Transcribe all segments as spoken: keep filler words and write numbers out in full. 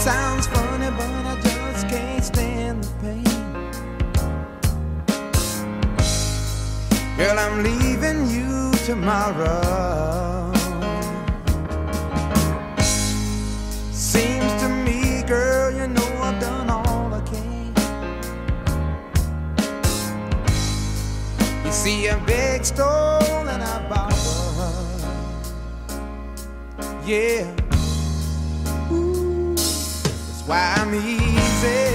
sounds funny, but I just can't stand the pain. Girl, I'm leaving you tomorrow. Seems to me, girl, you know I've done all I can. You see, I beg, stole, and I borrowed. Yeah. Ooh, that's why I'm easy.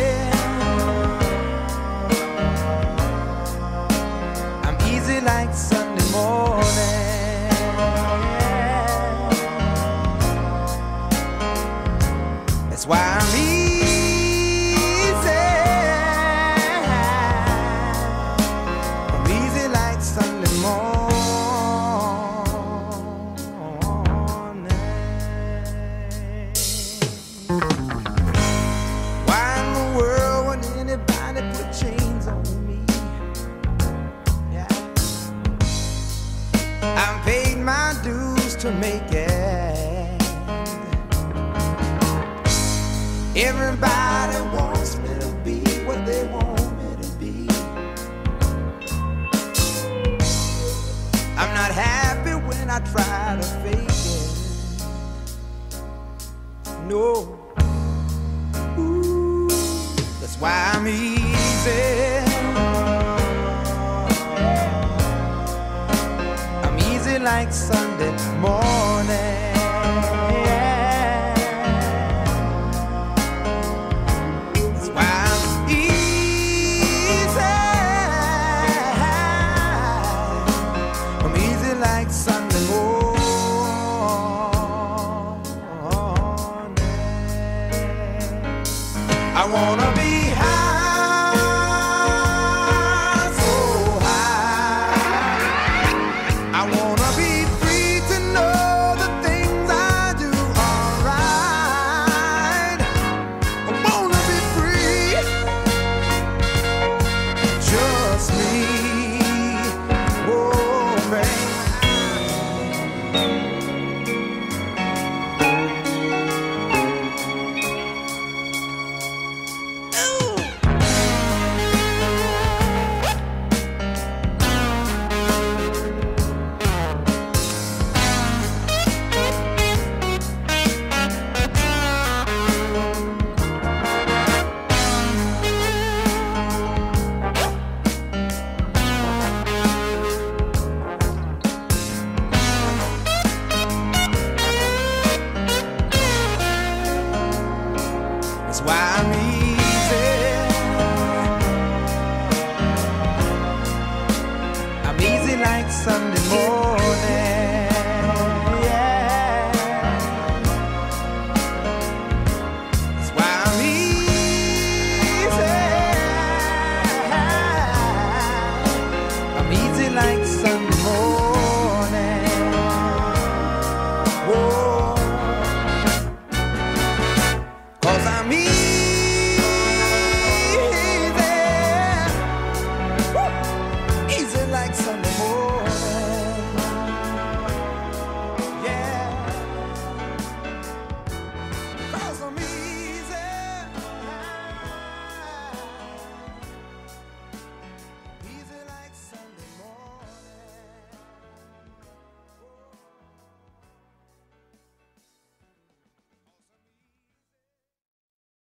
I'm easy like Sunday morning. That's why I'm easy. I'm easy like Sunday morning. Why in the world would anybody put chains on me? Yeah. I've paid my dues to make it. Everybody wants me to be what they want me to be. I'm not happy when I try to fake it. No. Ooh, that's why I'm easy. I'm easy like Sunday morning. Like Sunday morning, I wanna be